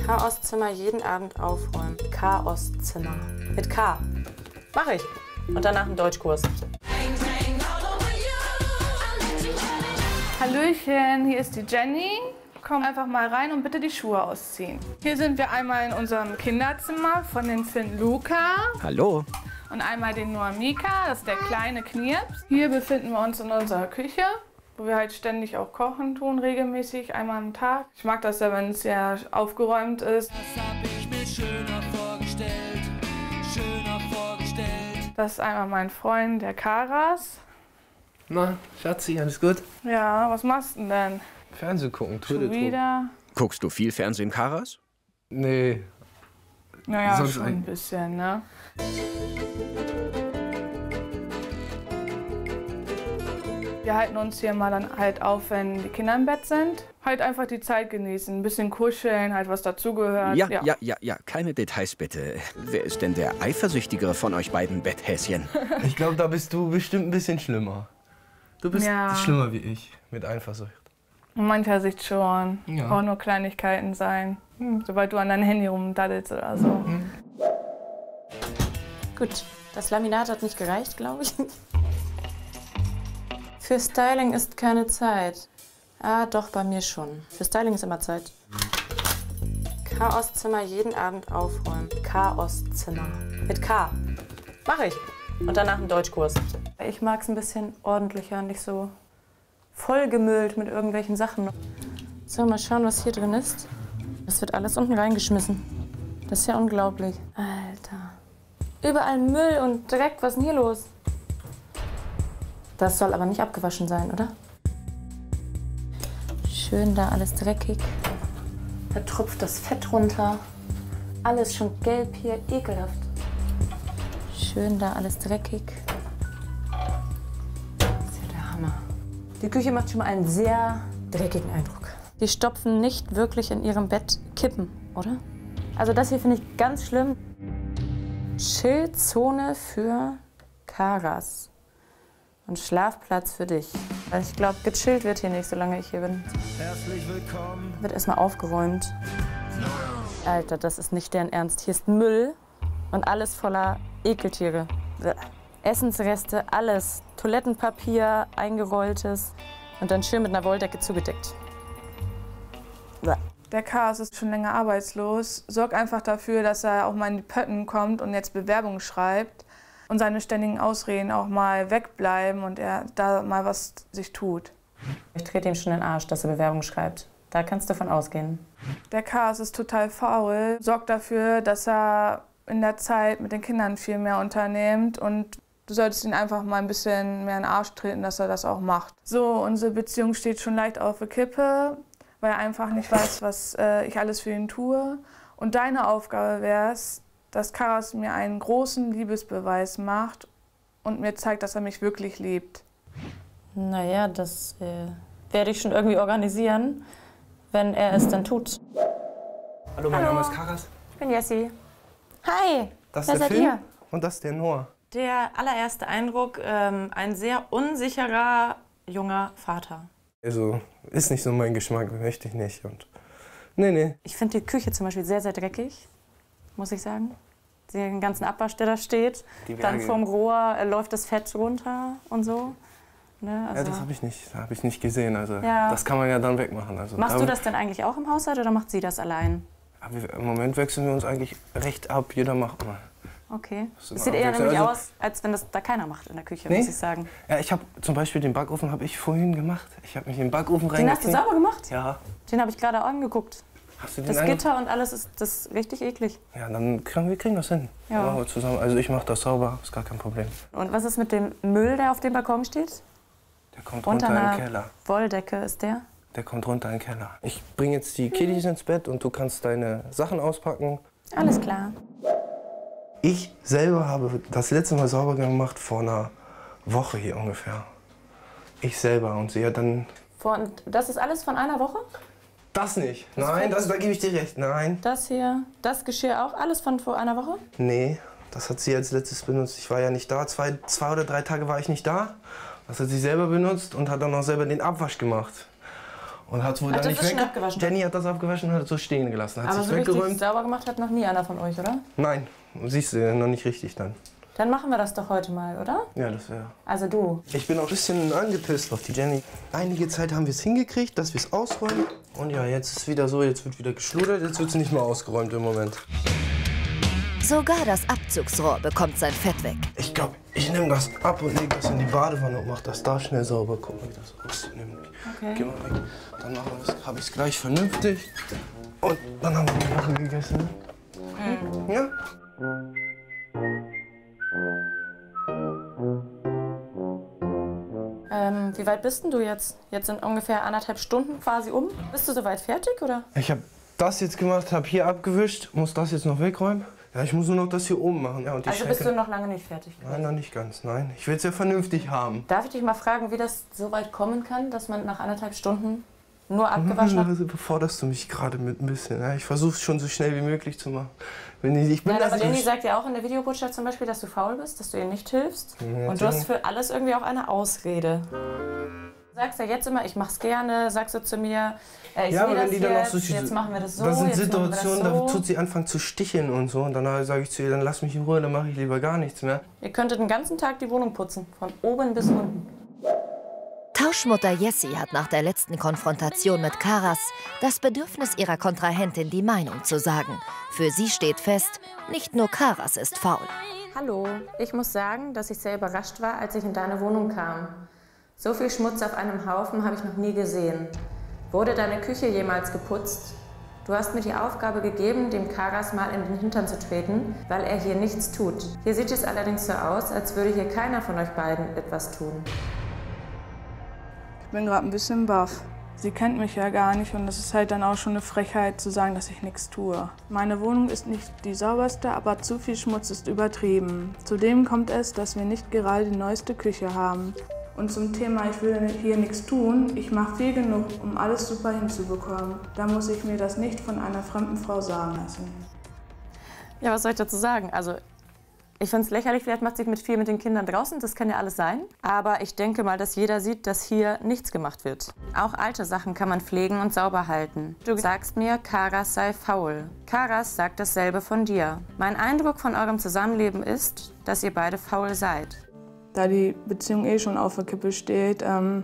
Chaoszimmer jeden Abend aufräumen. Chaoszimmer. Mit K. Mach ich. Und danach einen Deutschkurs. Hallöchen, hier ist die Jenny. Komm einfach mal rein und bitte die Schuhe ausziehen. Hier sind wir einmal in unserem Kinderzimmer von den Finn Luca. Hallo. Und einmal den Noah Mika, das ist der kleine Knirps. Hier befinden wir uns in unserer Küche, wo wir halt ständig auch kochen tun, regelmäßig, einmal am Tag. Ich mag das ja, wenn es sehr aufgeräumt ist. Das hab ich mir schöner vorgestellt, schöner vorgestellt. Das ist einmal mein Freund, der Karas. Na, Schatzi, alles gut? Ja, was machst du denn? Fernsehen gucken, Schon wieder? Guckst du viel Fernsehen, Karas? Nee. Naja, Sonst schon ein bisschen, ne? Wir halten uns hier mal dann halt auf, wenn die Kinder im Bett sind. Halt einfach die Zeit genießen, ein bisschen kuscheln, halt was dazugehört. Ja, keine Details bitte. Wer ist denn der eifersüchtigere von euch beiden Betthäschen? Ich glaube, da bist du bestimmt ein bisschen schlimmer. Du bist schlimmer wie ich, mit Eifersucht. In mancher Sicht schon. Ja. Auch nur Kleinigkeiten sein. Sobald du an dein Handy rumdaddelst oder so. Gut, das Laminat hat nicht gereicht, glaube ich. Für Styling ist keine Zeit. Ah, doch, bei mir schon. Für Styling ist immer Zeit. Chaoszimmer jeden Abend aufräumen. Chaoszimmer. Mit K. Mach ich. Und danach einen Deutschkurs. Ich mag es ein bisschen ordentlicher, nicht so vollgemüllt mit irgendwelchen Sachen. So, mal schauen, was hier drin ist. Das wird alles unten reingeschmissen. Das ist ja unglaublich. Alter. Überall Müll und Dreck. Was ist denn hier los? Das soll aber nicht abgewaschen sein, oder? Schön da, alles dreckig. Da tropft das Fett runter. Alles schon gelb hier, ekelhaft. Schön da, alles dreckig. Das ist ja der Hammer. Die Küche macht schon mal einen sehr dreckigen Eindruck. Die stopfen nicht wirklich in ihrem Bett Kippen, oder? Also das hier finde ich ganz schlimm. Chillzone für Karas. Und Schlafplatz für dich. Weil ich glaube, gechillt wird hier nicht, solange ich hier bin. Herzlich willkommen. Wird erstmal aufgeräumt. Alter, das ist nicht deren Ernst. Hier ist Müll und alles voller Ekeltiere. Essensreste, alles. Toilettenpapier, eingerolltes und dann schön mit einer Wolldecke zugedeckt. Der Chaos ist schon länger arbeitslos. Sorg einfach dafür, dass er auch mal in die Pötten kommt und jetzt Bewerbungen schreibt. Und seine ständigen Ausreden auch mal wegbleiben und er da mal was sich tut. Ich trete ihm schon den Arsch, dass er Bewerbungen schreibt. Da kannst du davon ausgehen. Der Chaos ist total faul. Sorgt dafür, dass er in der Zeit mit den Kindern viel mehr unternimmt und du solltest ihn einfach mal ein bisschen mehr in den Arsch treten, dass er das auch macht. So, unsere Beziehung steht schon leicht auf der Kippe, weil er einfach nicht weiß, was ich alles für ihn tue. Und deine Aufgabe wäre es, dass Karas mir einen großen Liebesbeweis macht und mir zeigt, dass er mich wirklich liebt. Naja, das werde ich schon irgendwie organisieren, wenn er es dann tut. Hallo, mein Name ist Karas. Ich bin Jessie. Hi, Das wer ist der seid Finn ihr? und das ist der Noah. Der allererste Eindruck, ein sehr unsicherer junger Vater. Also, ist nicht so mein Geschmack, möchte ich nicht. Und nee. Ich finde die Küche zum Beispiel sehr, sehr dreckig, muss ich sagen. Den ganzen Abwasch, der da steht. Dann vom Rohr läuft das Fett runter und so. Ne, also Ja, das habe ich nicht gesehen. Also, Ja. das kann man ja dann wegmachen. Also, Machst du das denn eigentlich auch im Haushalt oder macht sie das allein? Aber im Moment wechseln wir uns eigentlich recht ab. Jeder macht mal. Okay. Das ist Es immer sieht eher abwechselnd. nämlich Also- aus, als wenn das da keiner macht in der Küche, Nee? muss ich sagen. Ja, ich habe zum Beispiel den Backofen habe ich vorhin gemacht. Ich habe mich in den Backofen Den hast du reingekniet. sauber gemacht? Ja. Den habe ich gerade angeguckt. Hast du den Das ange- Gitter und alles ist das richtig eklig. Ja, dann wir kriegen das hin. Ja. Machen wir zusammen. Also ich mache das sauber, ist gar kein Problem. Und was ist mit dem Müll, der auf dem Balkon steht? Der kommt Unter runter in den einer Keller. Wolldecke ist der. Der kommt runter in den Keller. Ich bringe jetzt die Kiddies ins Bett und du kannst deine Sachen auspacken. Alles klar. Ich selber habe das letzte Mal sauber gemacht vor einer Woche hier ungefähr. Ich selber und sie hat dann... Das ist alles von einer Woche? Das nicht. Nein, da gebe ich dir recht. Nein. Das hier, das Geschirr auch, alles von vor einer Woche? Nee, das hat sie als letztes benutzt. Ich war ja nicht da. Zwei oder drei Tage war ich nicht da. Das hat sie selber benutzt und hat dann auch selber den Abwasch gemacht. Und hat es wohl dann nicht abgewaschen. Jenny hat das abgewaschen und hat es so stehen gelassen. Hat aber sich so weggeräumt. richtig sauber gemacht hat noch nie einer von euch, oder? Nein, siehst du, noch nicht richtig dann. Dann machen wir das doch heute mal, oder? Ja, das wäre. Also du. Ich bin auch ein bisschen angepisst auf die Jenny. Einige Zeit haben wir es hingekriegt, dass wir es ausräumen. Und ja, jetzt ist es wieder so, jetzt wird wieder geschludert, jetzt wird es nicht mehr ausgeräumt im Moment. Sogar das Abzugsrohr bekommt sein Fett weg. Ich glaube, ich nehme das ab und lege das in die Badewanne und mache das da schnell sauber. Guck mal, wie das aussieht. Okay. Geh mal weg. Dann habe ich es gleich vernünftig. Und dann haben wir die Woche gegessen. Mhm. Ja? Wie weit bist denn du jetzt? Jetzt sind ungefähr 1,5 Stunden quasi um. Bist du soweit fertig, oder? Ich habe das jetzt gemacht, habe hier abgewischt, muss das jetzt noch wegräumen. Ja, ich muss nur noch das hier oben machen. Ja, und die also bist du noch lange nicht fertig? Nein, noch nicht ganz, nein. Ich will es ja vernünftig haben. Darf ich dich mal fragen, wie das so weit kommen kann, dass man nach 1,5 Stunden nur abgewaschen hat? Also beforderst du mich gerade mit ein bisschen. Ja, ich versuche es schon so schnell wie möglich zu machen. Aber Jenny sagt ja auch in der Videobotschaft zum Beispiel, dass du faul bist, dass du ihr nicht hilfst. Ja, und du hast für alles irgendwie auch eine Ausrede. Du sagst ja jetzt immer, ich mach's gerne, sagst du zu mir, ich ja, aber das wenn die dann auch so, jetzt machen wir das so, das sind jetzt Situationen, machen wir das so. Da tut sie anfangen zu sticheln und so. Und dann sage ich zu ihr, dann lass mich in Ruhe, dann mache ich lieber gar nichts mehr. Ihr könntet den ganzen Tag die Wohnung putzen, von oben bis unten. Tauschmutter Jessie hat nach der letzten Konfrontation mit Karas das Bedürfnis ihrer Kontrahentin, die Meinung zu sagen. Für sie steht fest, nicht nur Karas ist faul. Hallo, ich muss sagen, dass ich sehr überrascht war, als ich in deine Wohnung kam. So viel Schmutz auf einem Haufen habe ich noch nie gesehen. Wurde deine Küche jemals geputzt? Du hast mir die Aufgabe gegeben, dem Karas mal in den Hintern zu treten, weil er hier nichts tut. Hier sieht es allerdings so aus, als würde hier keiner von euch beiden etwas tun. Ich bin gerade ein bisschen baff. Sie kennt mich ja gar nicht und das ist halt dann auch schon eine Frechheit zu sagen, dass ich nichts tue. Meine Wohnung ist nicht die sauberste, aber zu viel Schmutz ist übertrieben. Zudem kommt es, dass wir nicht gerade die neueste Küche haben. Und zum Thema, ich will hier nichts tun, ich mache viel genug, um alles super hinzubekommen. Da muss ich mir das nicht von einer fremden Frau sagen lassen. Ja, was soll ich dazu sagen? Also, ich finde es lächerlich, vielleicht macht sie viel mit den Kindern draußen, das kann ja alles sein. Aber ich denke mal, dass jeder sieht, dass hier nichts gemacht wird. Auch alte Sachen kann man pflegen und sauber halten. Du sagst mir, Karas sei faul. Karas sagt dasselbe von dir. Mein Eindruck von eurem Zusammenleben ist, dass ihr beide faul seid. Da die Beziehung eh schon auf der Kippe steht, finde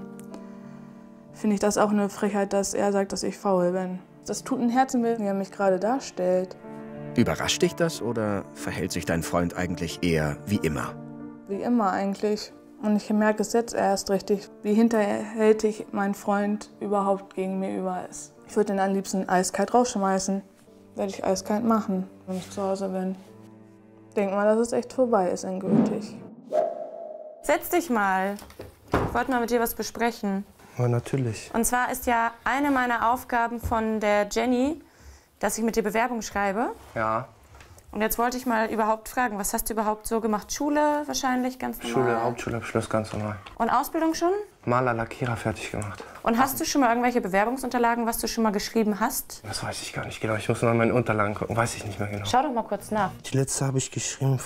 ich das auch eine Frechheit, dass er sagt, dass ich faul bin. Das tut ein Herzen weh, wie er mich gerade darstellt. Überrascht dich das oder verhält sich dein Freund eigentlich eher wie immer? Wie immer eigentlich. Und ich merke es jetzt erst richtig, wie hinterhältig mein Freund überhaupt gegen mir über ist. Ich würde ihn am liebsten eiskalt rausschmeißen. Werde ich eiskalt machen, wenn ich zu Hause bin. Denk mal, dass es echt vorbei ist endgültig. Setz dich mal. Ich wollte mal mit dir was besprechen. Ja, natürlich. Und zwar ist ja eine meiner Aufgaben von der Jenny, dass ich mit dir Bewerbung schreibe. Ja. Und jetzt wollte ich mal überhaupt fragen, was hast du überhaupt so gemacht? Schule wahrscheinlich, ganz normal? Schule, Hauptschulabschluss, ganz normal. Und Ausbildung schon? Maler, Lackierer fertig gemacht. Und hast du schon mal irgendwelche Bewerbungsunterlagen, was du schon mal geschrieben hast? Das weiß ich gar nicht genau. Ich muss mal in meine Unterlagen gucken. Weiß ich nicht mehr genau. Schau doch mal kurz nach. Die letzte habe ich geschrieben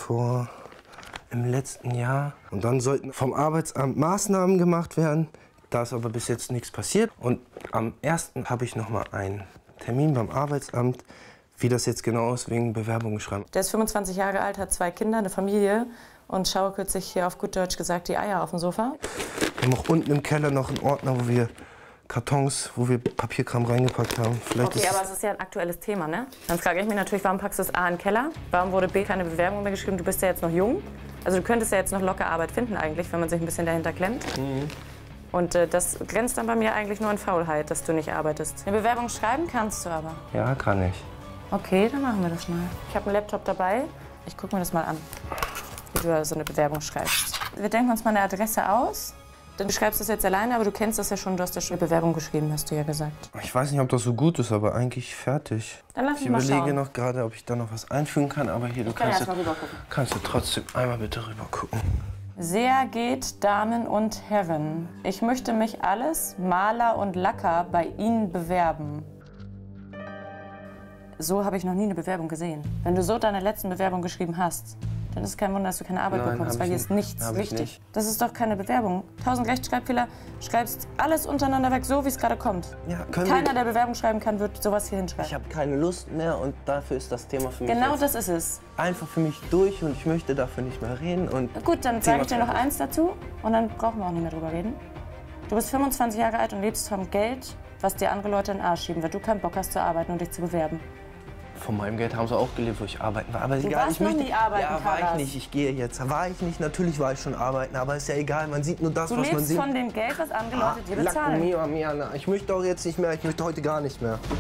im letzten Jahr. Und dann sollten vom Arbeitsamt Maßnahmen gemacht werden. Da ist aber bis jetzt nichts passiert. Und am 1. habe ich noch mal einen Termin beim Arbeitsamt, wie das jetzt genau ist, wegen Bewerbung schreiben. Der ist 25 Jahre alt, hat 2 Kinder, eine Familie und schaukelt sich hier auf gut Deutsch gesagt die Eier auf dem Sofa. Wir haben auch unten im Keller noch einen Ordner, wo wir Kartons, wo wir Papierkram reingepackt haben. Vielleicht okay, aber es ist ja ein aktuelles Thema, ne? Dann frage ich mich natürlich, warum packst du es A in den Keller? Warum wurde B keine Bewerbung mehr geschrieben? Du bist ja jetzt noch jung. Also du könntest ja jetzt noch locker Arbeit finden eigentlich, wenn man sich ein bisschen dahinter klemmt. Mhm. Und das grenzt dann bei mir eigentlich nur an Faulheit, dass du nicht arbeitest. Eine Bewerbung schreiben kannst du aber. Ja, kann ich. Okay, dann machen wir das mal. Ich habe einen Laptop dabei. Ich gucke mir das mal an, wie du so eine Bewerbung schreibst. Wir denken uns mal eine Adresse aus. Du schreibst das jetzt alleine, aber du kennst das ja schon. Du hast ja schon eine Bewerbung geschrieben, hast du ja gesagt. Ich weiß nicht, ob das so gut ist, aber eigentlich fertig. Dann lass ich mich mal schauen. überlege noch gerade, ob ich da noch was einfügen kann. Aber hier, du kannst du trotzdem einmal bitte rüber gucken. Sehr geht, Damen und Herren, ich möchte mich alles Maler und Lacker bei Ihnen bewerben. So habe ich noch nie eine Bewerbung gesehen. Wenn du so deine letzten Bewerbung geschrieben hast, Dann ist es kein Wunder, dass du keine Arbeit bekommst, weil hier ist nichts wichtig. Nicht. Das ist doch keine Bewerbung. 1000 Rechtschreibfehler, schreibst alles untereinander weg, so wie es gerade kommt. Ja, Keiner, der Bewerbung schreiben kann, wird sowas hier hinschreiben. Ich habe keine Lust mehr und dafür ist das Thema für mich Genau jetzt das ist es. einfach für mich durch und ich möchte dafür nicht mehr reden. Und Gut, dann sage ich dir noch eins dazu und dann brauchen wir auch nicht mehr drüber reden. Du bist 25 Jahre alt und lebst vom Geld, was dir andere Leute in den Arsch schieben, weil du keinen Bock hast zu arbeiten und dich zu bewerben. von meinem Geld haben sie auch gelebt, wo ich arbeiten war. Aber Du egal, warst ich noch nie arbeiten, ja, war Karas. ich nicht. Ich gehe jetzt. War ich nicht. Natürlich war ich schon arbeiten, aber ist ja egal. Man sieht nur das, Du was man lebst sieht. von dem Geld, was andere Leute dir bezahlen. Mia, Miana. Ich möchte auch jetzt nicht mehr. Ich möchte heute gar nicht mehr.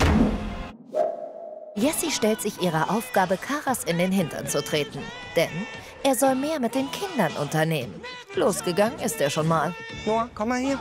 Jessie stellt sich ihrer Aufgabe, Karas in den Hintern zu treten. Denn er soll mehr mit den Kindern unternehmen. Losgegangen ist er schon mal. Noah, komm mal hier.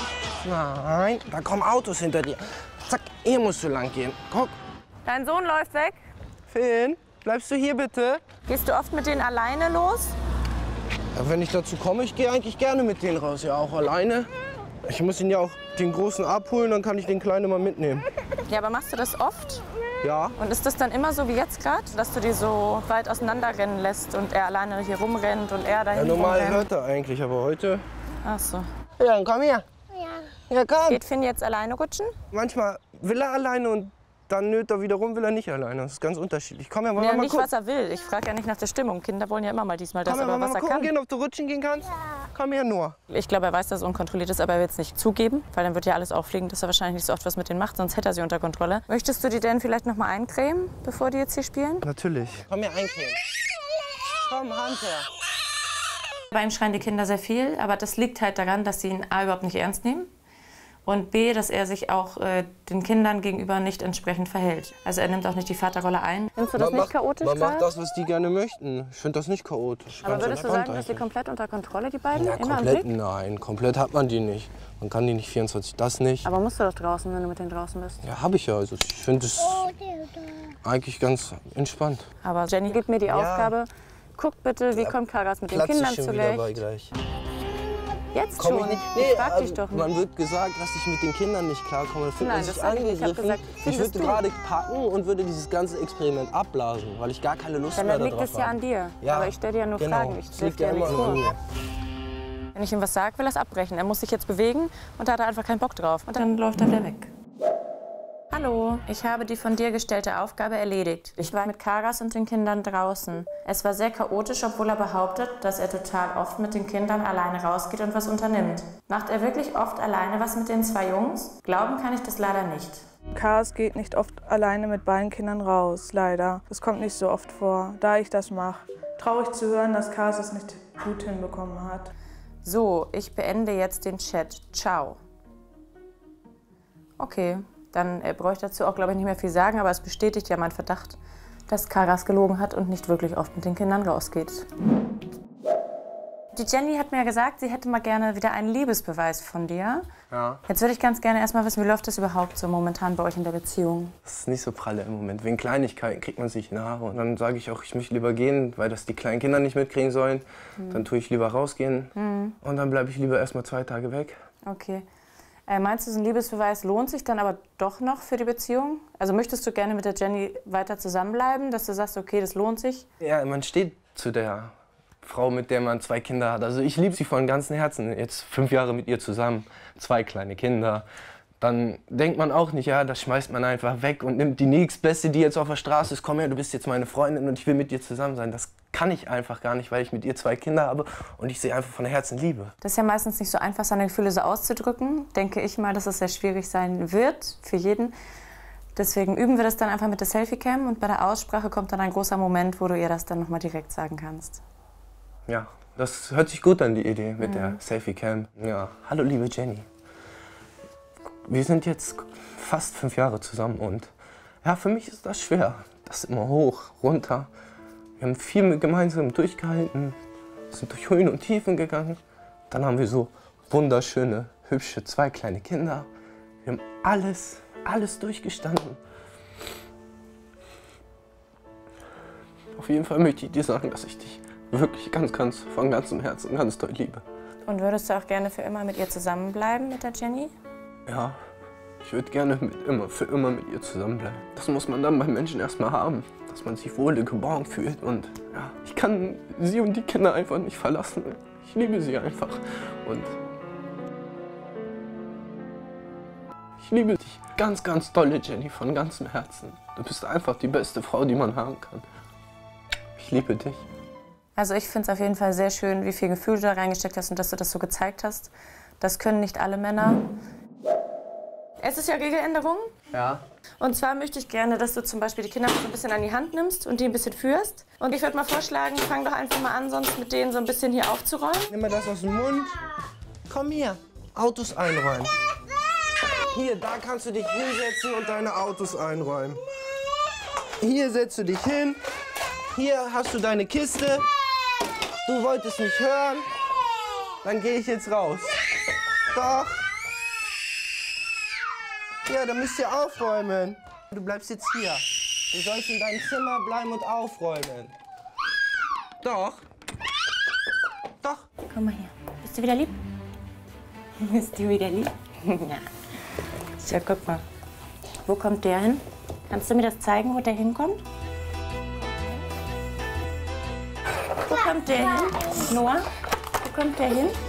Nein, da kommen Autos hinter dir. Zack, hier musst du lang gehen. Guck. Dein Sohn läuft weg. Finn, bleibst du hier bitte? Gehst du oft mit denen alleine los? Ja, wenn ich dazu komme, ich gehe eigentlich gerne mit denen raus. Ja, auch alleine. Ich muss ihn ja auch den Großen abholen, dann kann ich den Kleinen mal mitnehmen. Ja, aber machst du das oft? Ja. Und ist das dann immer so wie jetzt gerade, dass du die so weit auseinanderrennen lässt und er alleine hier rumrennt und er dahin Ja, normal rumrennt? hört er eigentlich, aber heute... Ach so. Ja, dann komm her. Ja, komm. Geht Finn jetzt alleine rutschen? Manchmal will er alleine und dann nöt er wiederum, will er nicht alleine. Das ist ganz unterschiedlich. Komm her, wollen Ja, wir mal nicht, gucken. was er will. Ich frage ja nicht nach der Stimmung. Kinder wollen ja immer mal diesmal das, Komm her, aber wollen wir was mal er gucken kann. gehen, ob du rutschen gehen kannst? Komm her, Noah. Ich glaube, er weiß, dass es unkontrolliert ist, aber er will es nicht zugeben, weil dann wird ja alles auffliegen, dass er wahrscheinlich nicht so oft was mit denen macht, sonst hätte er sie unter Kontrolle. Möchtest du die denn vielleicht noch mal eincremen, bevor die jetzt hier spielen? Natürlich. Komm her, eincremen. Komm, Hand her. Bei ihm schreien die Kinder sehr viel, aber das liegt halt daran, dass sie ihn A, überhaupt nicht ernst nehmen und B, dass er sich auch den Kindern gegenüber nicht entsprechend verhält. Also er nimmt auch nicht die Vaterrolle ein. Findest du das nicht chaotisch Man macht gerade? das, was die gerne möchten. Ich finde das nicht chaotisch. Aber Ganz würdest du entspannt sagen, dass die eigentlich. komplett unter Kontrolle, die beiden? Ja, Immer im komplett Blick? nein. Komplett hat man die nicht. Man kann die nicht 24, das nicht. Aber musst du doch draußen, wenn du mit denen draußen bist. Ja, habe ich ja. Also ich finde es eigentlich ganz entspannt. Aber Jenny gibt mir die Aufgabe, guck bitte, wie kommt Karas mit den Platz Kindern ist schon wieder zurecht. bei gleich. Jetzt Komm schon? ich nicht. Ich frag also dich doch nicht. Man wird gesagt, dass ich mit den Kindern nicht klarkomme. Da fühlt Nein, man sich das sag ich nicht. Ich hab angegriffen. gesagt, Ich findest würde du? gerade packen und würde dieses ganze Experiment abblasen, weil ich gar keine Lust Dann mehr liegt darauf es ja habe. an dir. Ja, Aber ich stelle dir ja nur genau. Fragen. Ich Es stelle liegt dir ja ja immer nichts nur an vor. mir. Wenn ich ihm was sage, will er es abbrechen. Er muss sich jetzt bewegen und da hat er einfach keinen Bock drauf. Und dann läuft er wieder weg. Hallo, ich habe die von dir gestellte Aufgabe erledigt. Ich war mit Karas und den Kindern draußen. Es war sehr chaotisch, obwohl er behauptet, dass er total oft mit den Kindern alleine rausgeht und was unternimmt. Macht er wirklich oft alleine was mit den zwei Jungs? Glauben kann ich das leider nicht. Karas geht nicht oft alleine mit beiden Kindern raus, leider. Das kommt nicht so oft vor, da ich das mache. Traurig zu hören, dass Karas es nicht gut hinbekommen hat. So, ich beende jetzt den Chat. Ciao. Okay, dann bräuchte ich dazu auch, glaube ich, nicht mehr viel sagen, aber es bestätigt ja meinen Verdacht, dass Karas gelogen hat und nicht wirklich oft mit den Kindern rausgeht. Die Jenny hat mir ja gesagt, sie hätte mal gerne wieder einen Liebesbeweis von dir. Ja. Jetzt würde ich ganz gerne erst mal wissen, wie läuft das überhaupt so momentan bei euch in der Beziehung? Das ist nicht so pralle im Moment. Wegen Kleinigkeiten kriegt man sich in die Haare. Und dann sage ich auch, ich möchte lieber gehen, weil das die kleinen Kinder nicht mitkriegen sollen. Dann tue ich lieber rausgehen. Und dann bleibe ich lieber erst mal 2 Tage weg. Okay. Meinst du, so ein Liebesbeweis lohnt sich dann aber doch noch für die Beziehung? Also möchtest du gerne mit der Jenny weiter zusammenbleiben, dass du sagst, okay, das lohnt sich? Ja, man steht zu der Frau, mit der man 2 Kinder hat. Also ich liebe sie von ganzem Herzen. Jetzt 5 Jahre mit ihr zusammen, 2 kleine Kinder. Dann denkt man auch nicht, ja, das schmeißt man einfach weg und nimmt die nächstbeste, die jetzt auf der Straße ist. Komm her, du bist jetzt meine Freundin und ich will mit dir zusammen sein. Das kann ich einfach gar nicht, weil ich mit ihr 2 Kinder habe und ich sie einfach von Herzen liebe. Das ist ja meistens nicht so einfach, seine Gefühle so auszudrücken. Denke ich mal, dass es sehr schwierig sein wird für jeden. Deswegen üben wir das dann einfach mit der Selfie-Cam und bei der Aussprache kommt dann ein großer Moment, wo du ihr das dann nochmal direkt sagen kannst. Ja, das hört sich gut an, die Idee mit der Selfie-Cam. Ja, hallo liebe Jenny. Wir sind jetzt fast 5 Jahre zusammen und ja, für mich ist das schwer. Das ist immer hoch, runter. Wir haben viel gemeinsam durchgehalten, sind durch Höhen und Tiefen gegangen. Dann haben wir so wunderschöne, hübsche 2 kleine Kinder. Wir haben alles durchgestanden. Auf jeden Fall möchte ich dir sagen, dass ich dich wirklich ganz von ganzem Herzen ganz doll liebe. Und würdest du auch gerne für immer mit ihr zusammenbleiben, mit der Jenny? Ja, Ich würde gerne für immer mit ihr zusammenbleiben. Das muss man dann beim Menschen erstmal haben, dass man sich wohl geborgen fühlt. Und ja, ich kann sie und die Kinder einfach nicht verlassen. Ich liebe sie einfach. Und ich liebe dich ganz, ganz dolle, Jenny, von ganzem Herzen. Du bist einfach die beste Frau, die man haben kann. Ich liebe dich. Also ich finde es auf jeden Fall sehr schön, wie viel Gefühl du da reingesteckt hast und dass du das so gezeigt hast. Das können nicht alle Männer. Es ist ja Regeländerung. Ja. Und zwar möchte ich gerne, dass du zum Beispiel die Kinder so ein bisschen an die Hand nimmst und die ein bisschen führst. Und ich würde mal vorschlagen, fang doch einfach mal an, sonst mit denen so ein bisschen hier aufzuräumen. Nimm mir das aus dem Mund. Komm hier, Autos einräumen. Hier, da kannst du dich hinsetzen und deine Autos einräumen. Hier setzt du dich hin. Hier hast du deine Kiste. Du wolltest nicht hören. Dann gehe ich jetzt raus. Doch. Ja, dann müsst ihr aufräumen. Du bleibst jetzt hier. Du sollst in deinem Zimmer bleiben und aufräumen. Doch. Doch. Komm mal hier. Bist du wieder lieb? Bist du wieder lieb? Ja. Ja, guck mal. Wo kommt der hin? Kannst du mir das zeigen, wo der hinkommt? Wo kommt der hin? Noah, wo kommt der hin?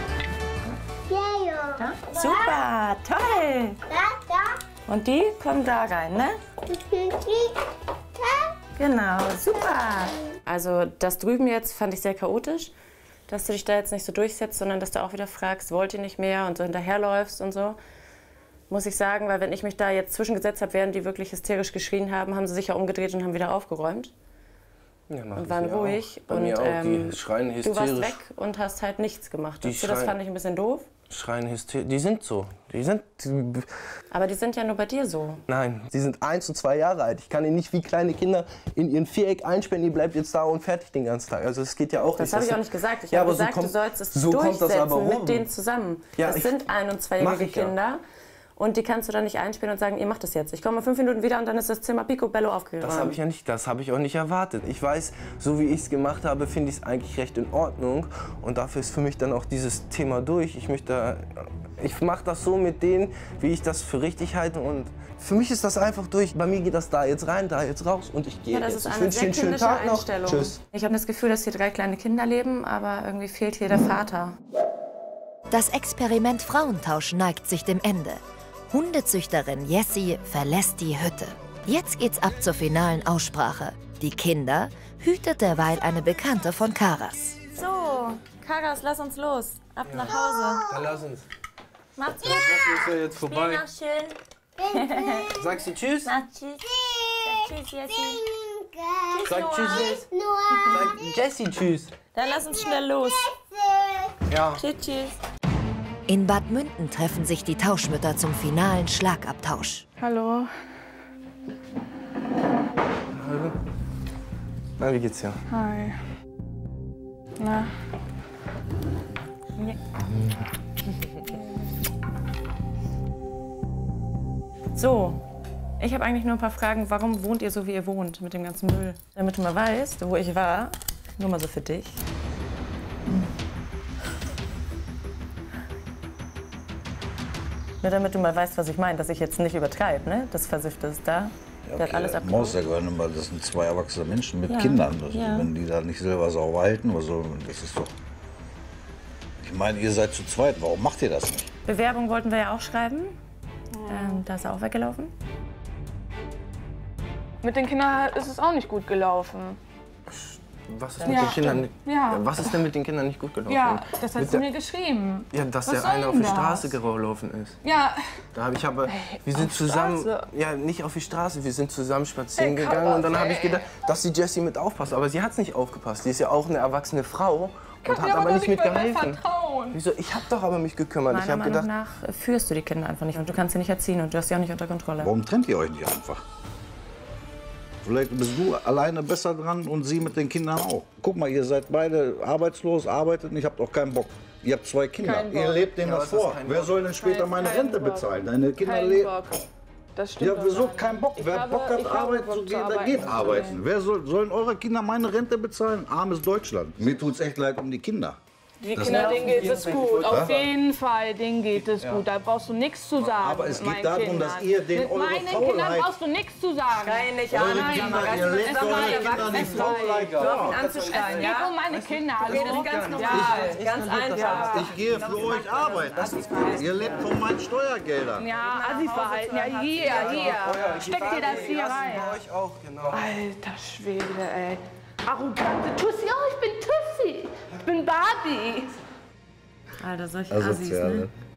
Da? Super, toll. Und die kommen da rein, ne? Genau, super. Also das drüben jetzt fand ich sehr chaotisch, dass du dich da jetzt nicht so durchsetzt, sondern dass du auch wieder fragst, wollt ihr nicht mehr und so hinterherläufst und so. Muss ich sagen, weil wenn ich mich da jetzt zwischengesetzt habe, während die wirklich hysterisch geschrien haben, haben sie sich ja umgedreht und haben wieder aufgeräumt. Ja, und waren ruhig. Bei mir auch, die schreien hysterisch. Du warst weg und hast halt nichts gemacht. Das fand ich ein bisschen doof. Schreien hysterisch. Die sind so. Aber die sind ja nur bei dir so. Nein, die sind 1 und 2 Jahre alt. Ich kann die nicht wie kleine Kinder in ihren Viereck einsperren. Die bleibt jetzt da und fertig den ganzen Tag. Also das geht ja auch nicht. Das habe ich auch nicht gesagt. Ich habe gesagt, du sollst es durchsetzen mit denen zusammen. Ja, das sind 1- und 2-jährige Kinder. Und die kannst du dann nicht einspielen und sagen, ihr macht das jetzt. Ich komme 5 Minuten wieder und dann ist das Zimmer picobello aufgeräumt. Das habe ich ja nicht, das habe ich auch nicht erwartet. Ich weiß, so wie ich es gemacht habe, finde ich es eigentlich recht in Ordnung. Und dafür ist für mich dann auch dieses Thema durch. Ich mache das so mit denen, wie ich das für richtig halte. Und für mich ist das einfach durch. Bei mir geht das da jetzt rein, da jetzt raus und ich gehe jetzt. Das ist eine sehr kindische Einstellung. Tschüss. Ich habe das Gefühl, dass hier 3 kleine Kinder leben, aber irgendwie fehlt hier der Vater. Das Experiment Frauentausch neigt sich dem Ende. Hundezüchterin Jessie verlässt die Hütte. Jetzt geht's ab zur finalen Aussprache. Die Kinder hütet derweil eine Bekannte von Karas. So, Karas, lass uns los. Ab nach Hause. Dann lass uns. Macht's gut. Das ist ja jetzt vorbei. Spiel noch schön. Sagst du Tschüss? Sag Tschüss. Sag Tschüss, Jessie. Sag Tschüss. Sag Jessie Tschüss. Dann lass uns schnell los. Ja. Tschüss, tschüss. In Bad Münden treffen sich die Tauschmütter zum finalen Schlagabtausch. Hallo. Hallo. Na, wie geht's dir? Hi. Na? So, ich habe eigentlich nur ein paar Fragen. Warum wohnt ihr so, wie ihr wohnt, mit dem ganzen Müll? Damit du mal weißt, wo ich war. Nur mal so für dich. Nur damit du mal weißt, was ich meine, dass ich jetzt nicht übertreibe, ne? Das Versiffte ist da. Ja, okay, Der hat alles das muss ja gehören, aber das sind 2 erwachsene Menschen mit Kindern. Also, wenn die da nicht selber sauber halten, also, das ist doch... Ich meine, ihr seid zu zweit, warum macht ihr das nicht? Bewerbung wollten wir ja auch schreiben. Da ist er auch weggelaufen. Mit den Kindern ist es auch nicht gut gelaufen. Was ist mit den Kindern? Ja. Was ist denn mit den Kindern nicht gut gelaufen? Ja, das hat sie mir geschrieben. Ja, dass Was der eine soll auf die denn Straße das? gelaufen ist. Ja. Wir sind zusammen, Straße? ja nicht auf die Straße, wir sind zusammen spazieren gegangen und dann habe ich gedacht, dass die Jessie mit aufpasst. Aber sie hat es nicht aufgepasst. Die ist ja auch eine erwachsene Frau und hat aber nicht mitgeholfen. Wieso? Ich habe doch aber mich gekümmert. Meiner Meinung nach führst du die Kinder einfach nicht und du kannst sie nicht erziehen und du hast sie auch nicht unter Kontrolle. Warum trennt ihr euch nicht einfach? Vielleicht bist du alleine besser dran und sie mit den Kindern auch. Guck mal, ihr seid beide arbeitslos, arbeitet und ich habt auch keinen Bock. Ihr habt 2 Kinder, ihr lebt denen das vor. Wer soll denn später meine Rente bezahlen? Deine Kinder leben. Das stimmt. Ja, wieso kein Bock? Wer Bock hat, arbeiten zu gehen, der geht arbeiten. Wer sollen eure Kinder meine Rente bezahlen? Armes Deutschland. Mir tut's echt leid um die Kinder. Die Kinder, denen geht es gut. Auf jeden Fall, denen geht es gut. Da brauchst du nichts zu sagen. Aber es geht darum, dass ihr den mit eure meinen Kindern Faulheit... brauchst du nichts zu sagen. Schrei nicht an. Ihr lebt eure Kinder die Faulheit Hör auf ihn auf. anzuschreien, Es geht ja? um meine Kinder. Okay, das ist ganz normal. Ganz einfach. Ich gehe für euch arbeiten. Ihr lebt von meinen Steuergeldern. Ja, Assi-Verhalten. Ja, hier. Steck dir das hier rein. Bei euch auch, genau. Alter Schwede, ey. Arrogante Tussi. Oh, ich bin Tussi. Ich bin Barbie. Alter, solche Assis, ne?